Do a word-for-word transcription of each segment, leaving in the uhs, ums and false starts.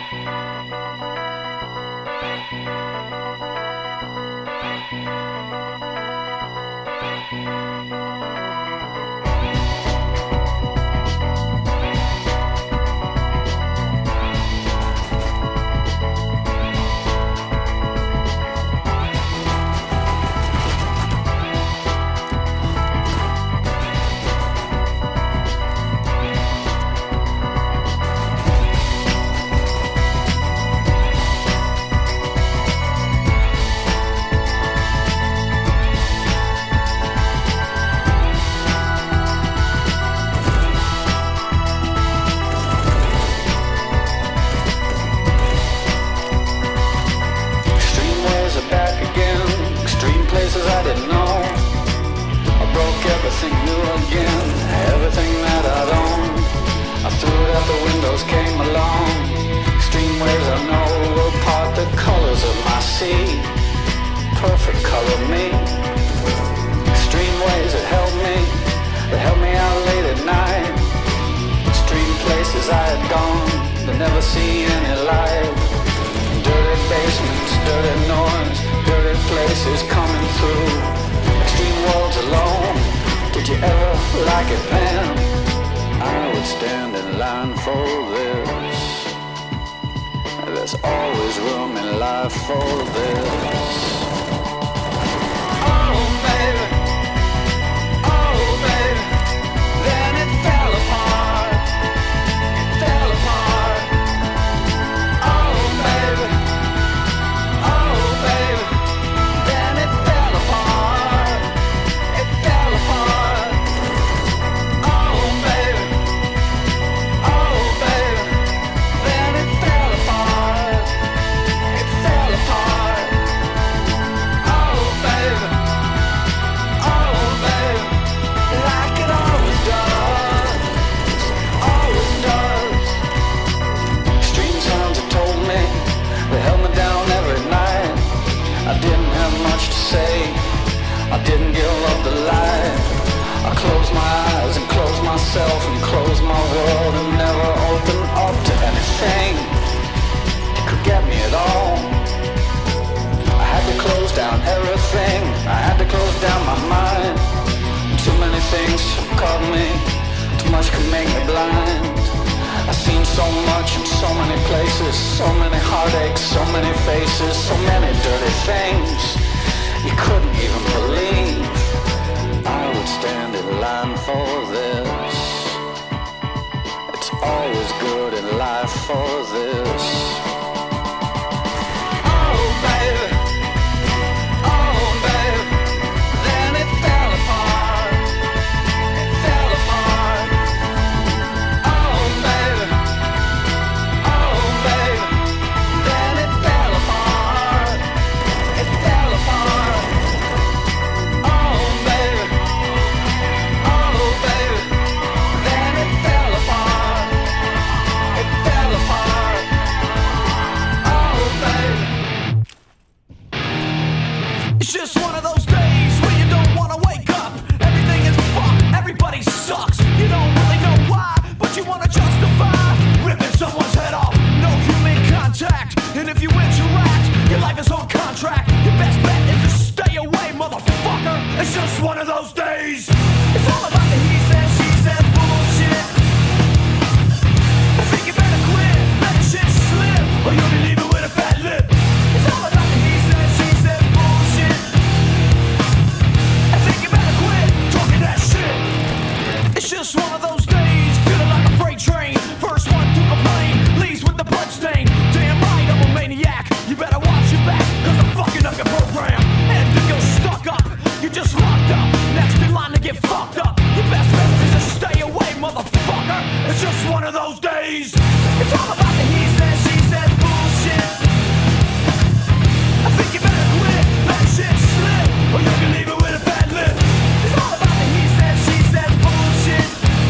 Perfect color me. Extreme ways that help me, that help me out late at night. Extreme places I had gone, but never see any light. Dirty basements, dirty noise, dirty places coming through. Extreme worlds alone, did you ever like it then? I would stand in line for this. There's always room in life for this. I didn't give up the light. I closed my eyes and closed myself and closed my world and never opened up to anything that could get me at all. I had to close down everything. I had to close down my mind. Too many things caught me. Too much could make me blind. I've seen so much in so many places, so many heartaches, so many faces, so many dirty things you couldn't even believe. I would stand in line for this. It's always good in life for this. Oh baby, oh baby, then it fell apart. It fell apart. Oh baby, oh baby, then it fell apart. It fell apart. It's just one of those days where you don't want to wake up. Everything is fucked, everybody sucks. You don't really know why, but you want to justify ripping someone's head off. No human contact, and if you interact, your life is on contract. Your best bet is to stay away, motherfucker. It's just one of those days. It's all about the he said, she said bullshit. I think you better quit, let the shit slip, or you'll be leaving with a fat lip. It's all about the he said, she said bullshit. It's just one of those days, feeling like a freight train. First one to complain, leaves with the blood stain. Damn right, I'm a maniac. You better watch your back, cause I'm fucking up your program. And if you're stuck up, you're just locked up. Next in line to get fucked up. Your best bet is to stay away, motherfucker. It's just one of those days. It's all about the he says, she says bullshit. I think you better quit, let shit slip, or you can leave it with a bad lip. It's all about the he says, she says bullshit.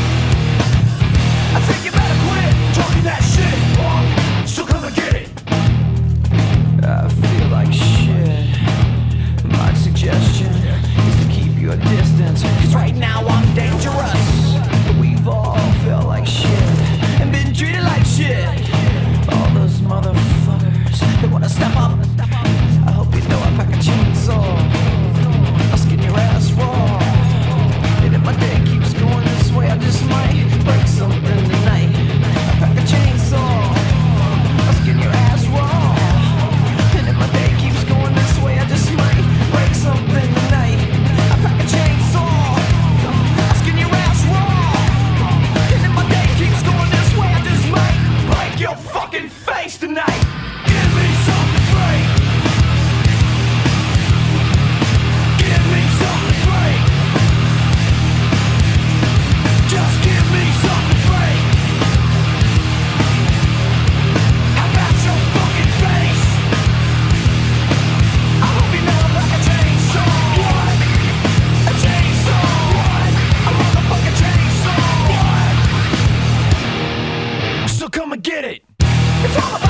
I think you better quit talking that shit, or so come and get it. I feel like shit. My suggestion is to keep your distance, cause right now I'm dangerous. We've all felt like shit and been treated like shit. It's all about